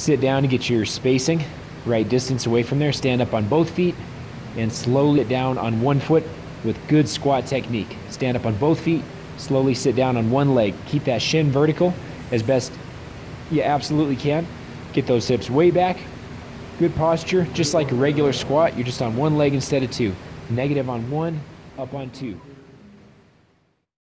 Sit down and get your spacing right distance away from there. Stand up on both feet and slowly sit down on one foot with good squat technique. Stand up on both feet, slowly sit down on one leg. Keep that shin vertical as best you absolutely can. Get those hips way back. Good posture, just like a regular squat. You're just on one leg instead of two. Negative on one, up on two.